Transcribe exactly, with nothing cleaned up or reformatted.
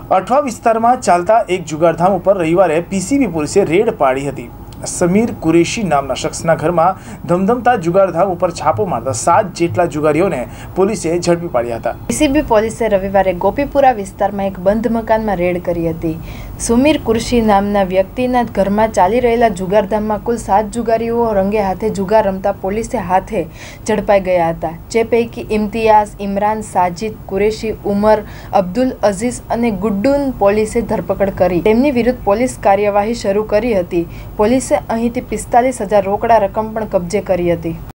અઠવા વિસ્તારમાં ચાલતા એક જુગારધામ ઉપર રવિવારે પીસીબી પોલીસે રેડ પાડી હતી। સમીર કુરેશી નામના શખ્સના ઘરમાં ધમધમતા જુગારધામ ઉપર છાપો મારતા સાત જેટલા જુગારીઓને પોલીસે ઝડપી પાડ્યા હતા। પીસીબી પોલીસે રવિવારે ગોપીપુરા વિસ્તારમાં એક બંધ મકાનમાં રેડ કરી હતી। સુમીર કુરેશી નામના વ્યક્તિના ઘરમાં ચાલી રહેલા જુગારધામમાં કુલ સાત જુગારીઓ રંગે હાથે જુગાર રમતા પોલીસે હાથે ઝડપાઈ ગયા હતા, જે પૈકી ઇમ્તિયાઝ, ઇમરાન, સાજિદ, કુરેશી, ઉમર, અબ્દુલ અઝીઝ અને ગુડ્ડુન પોલીસે ધરપકડ કરી તેમની વિરુદ્ધ પોલીસ કાર્યવાહી શરૂ કરી હતી। પોલીસે અહીંથી પિસ્તાલીસ હજાર રોકડા રકમ પણ કબજે કરી હતી।